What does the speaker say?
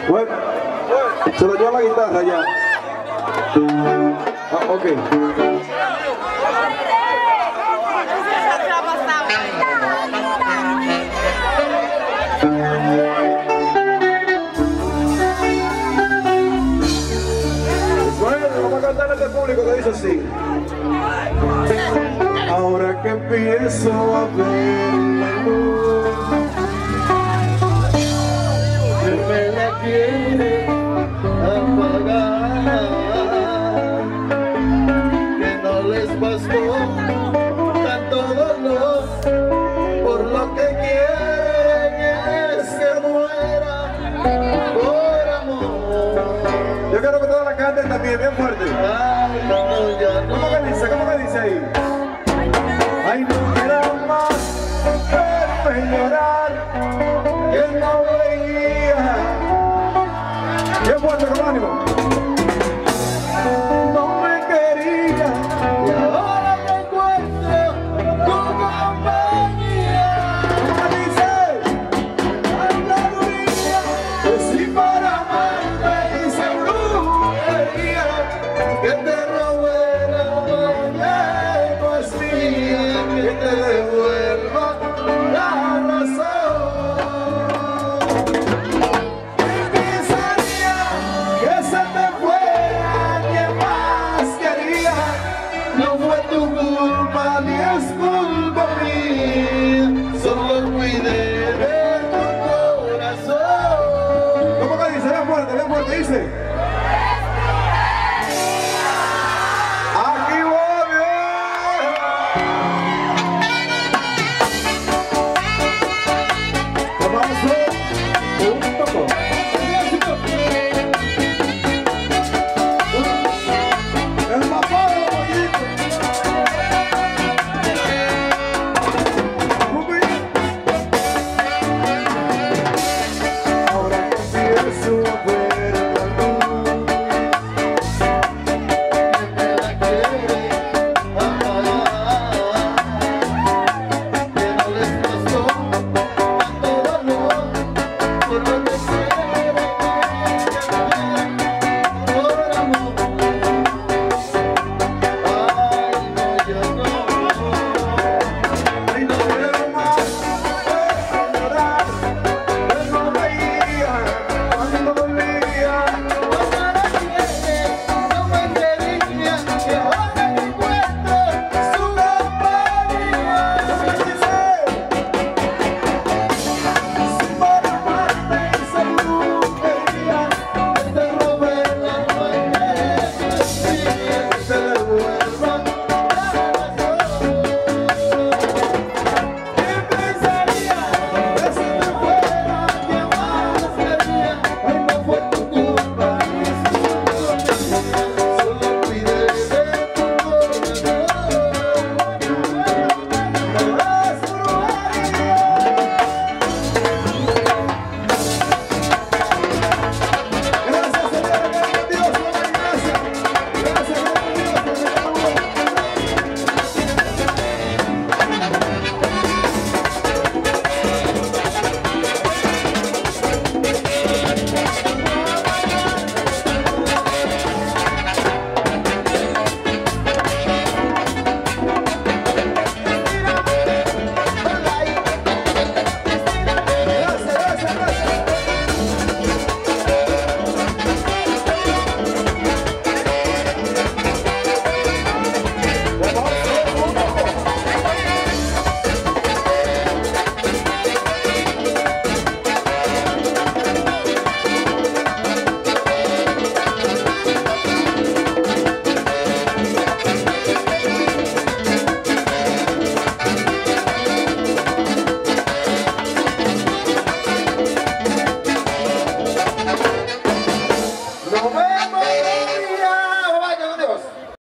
Bueno, se lo lleva la guitarra ya. Ah, ok. Bueno, vamos a cantar a este público que dice así. Ahora que empiezo a ver la luz, me la quiere apagar, que no les bastó tanto dolor, por lo que quieren es que muera por amor. Yo quiero que todos la canten también bien fuerte. Ay, no, ya no. ¿Cómo que dice ahí? Ay, no quiero más verme llorar, que no veía. Bien fuerte, con ánimo. No me quería y ahora me encuentro tu compañía. ¿Cómo dice? Ay, la orilla, que si para amarte hice brujería, que te robé la mañana, no es mía, que te devuelva la razón. No fue tu culpa ni es culpa mía, solo cuidé de tu corazón. ¿Cómo que dice? Ven fuerte, dice.